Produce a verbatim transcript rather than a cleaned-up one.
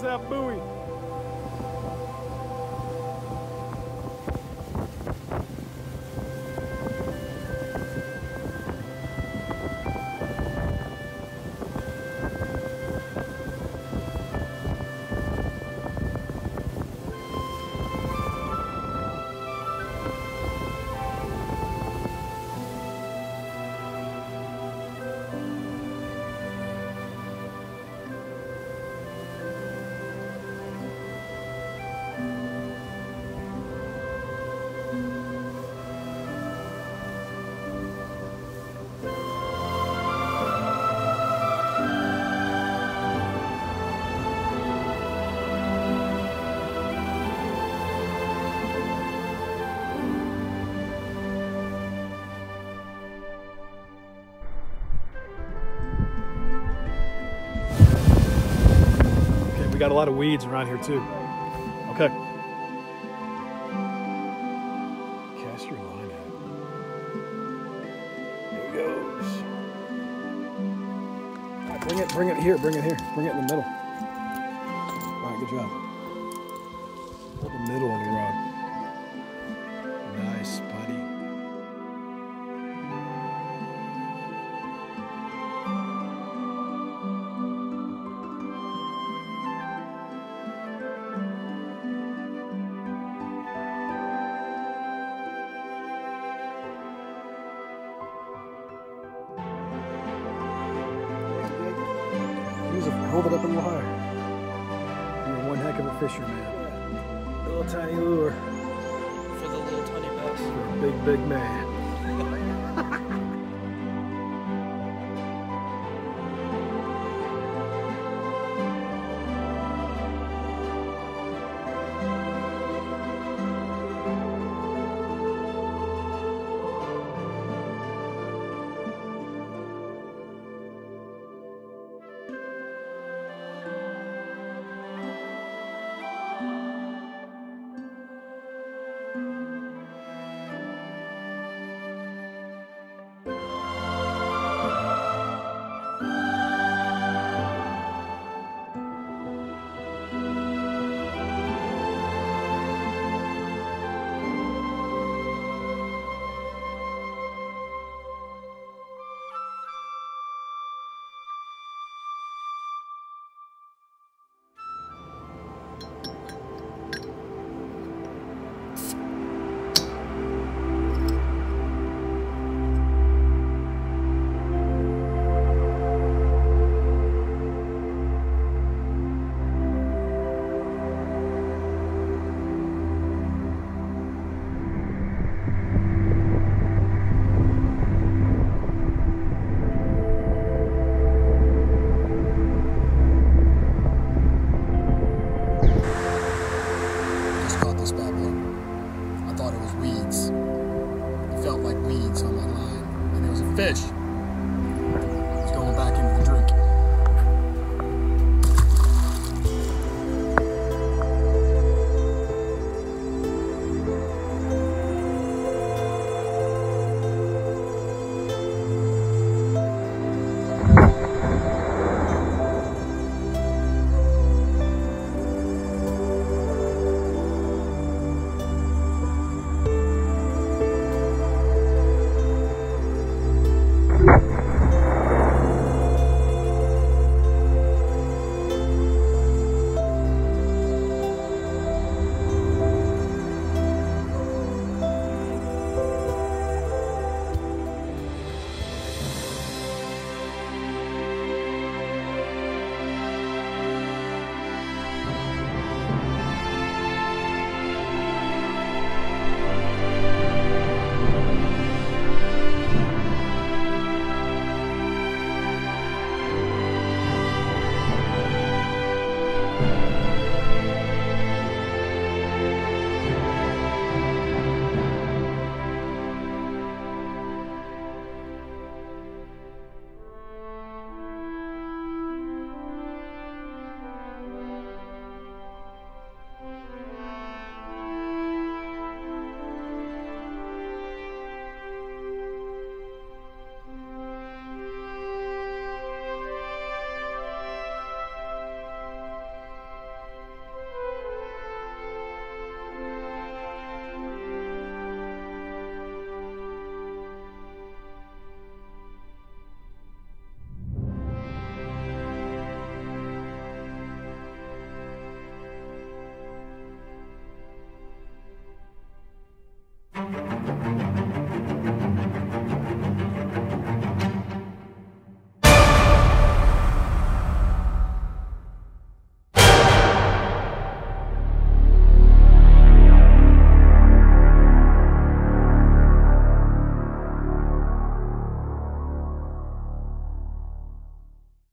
that buoy. We got a lot of weeds around here too. Okay. Cast your line out. There it goes. All right, bring it, bring it here, bring it here. Bring it in the middle. All right, good job. Hold the middle of the rod. Nice, buddy. Hold it up a little higher. You're one heck of a fisherman. Yeah. Little tiny lure. For the little tiny bass. For a big, big man. Weeds. It felt like weeds on my line, and it was a fish.